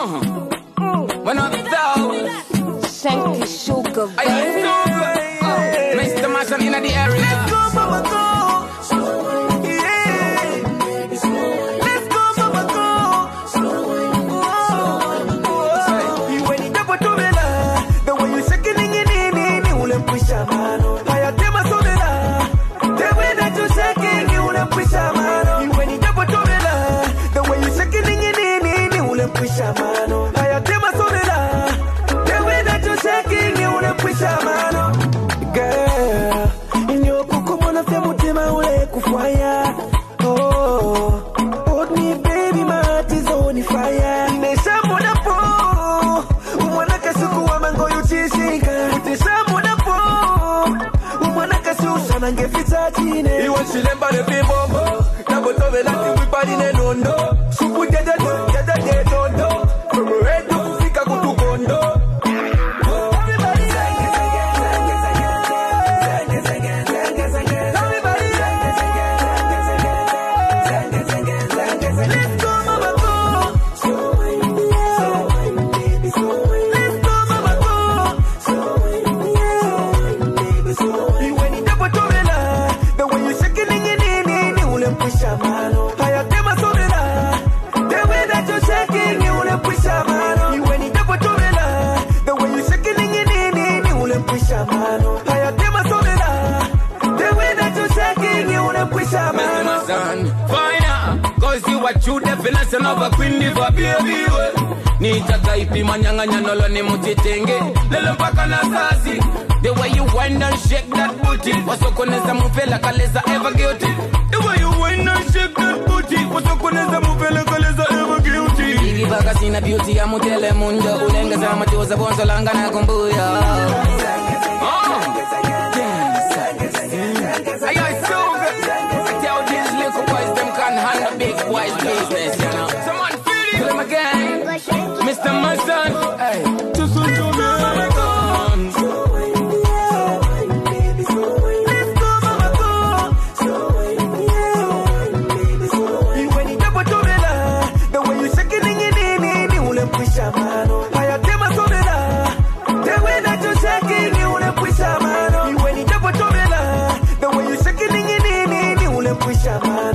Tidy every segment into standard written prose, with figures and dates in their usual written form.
When I'm down, Shanky Sugar, baby. Mr. Marshall in the area. Let's go, mama, go. Yeah. Let's go, mama, go. When you double to me, the way you shaking in you will push a man. I tell my son, the way that you shaking, you will push a man. When you double to me, the way you shaking in you will push a man. I tell my son, the way that you shaking, you will push a man. Girl, in your kuku mwana fe mutima ule kufaya. Oh, hold me baby, my heart is on fire. Nesha mwana po, umwana kasuku wa mango yuchishika. Nesha mwana po, umwana kasusha nange fita chine. Iwa chilemba le bimbo, na boto velati wipari ne nondo. Supu dede dondo, redo kufika kutukondo. True definition of a queen diva baby. Nita kaipi manyanganya nolo ni mutitenge. Lele mpaka na sasi. The way you wind and shake that booty. Wasokoneza mupela kaleza ever guilty. The way you wind and shake that booty. Wasokoneza mupela kaleza ever guilty. Bigi baka sina beauty ya mutele mundo. Ulenga za matoza bonzo langa na kumbuya. Big wise business, you know. Someone feel you. Kill him again. Mr. Mason. Hey. Too soon to me. Let's go, mama, go. When you double to me, the way you shaking in you will push a man. I tell my son, the way that you shaking, you will push a man. When you double to me, the way you shaking in you will push a man.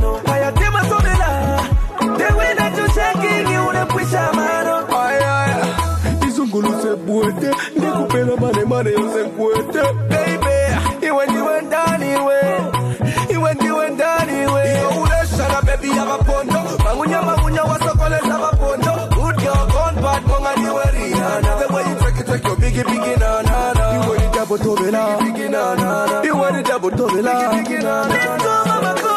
Buete, nikupela mane yose kuete. Baby, you went down anyway. You went down anyway. Yo uleshala baby abapondo. Mangunya wasokole abapondo. Good girl gone bad monga niwe Rihanna. The way you take your biggie na. You want it double to me now. You want it double to me now. Let's go mama go.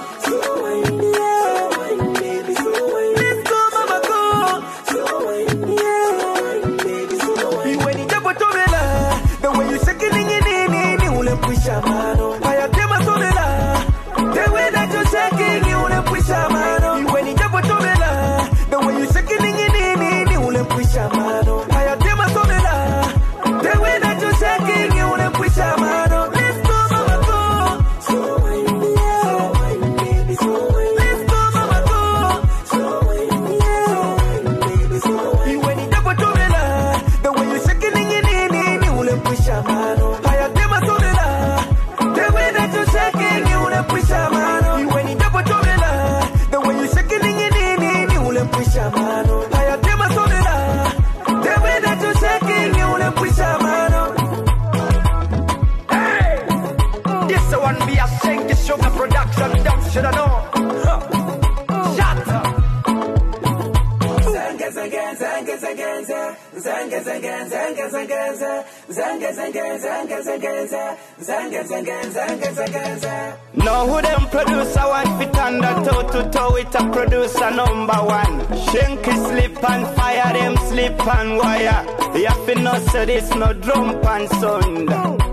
Push a man, I tell my son, the way that you're shaking, you will push a man. When you double to me, the way you're shaking, you will push a man. I tell my son, the way that you're shaking, you will push a man. Let's go, mama, go. Let's go, mama, go. When you double to me, the way you're shaking, you will push a man. Push a man, when you double to me, the way you shaking in you will push a man. I tell my son, the way that you shaking, you will push a man. Hey, this one be a Shanky Sugar production, them shoulda know. Shut up. Now who them producer one fit under toe to toe with a producer number one. Shanky slip and fire them slip and wire. You have to know so this no drum and sound.